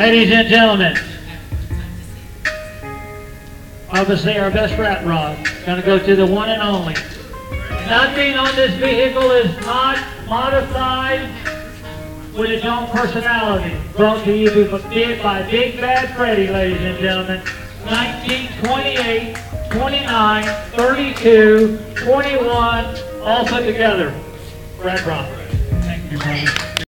Ladies and gentlemen, obviously our best rat rod going to go to the one and only. Nothing on this vehicle is not modified with its own personality. Brought to you by Big Bad Freddy, ladies and gentlemen. 1928, 29, 32, 21, all put together. Rat rod. Thank you, brother.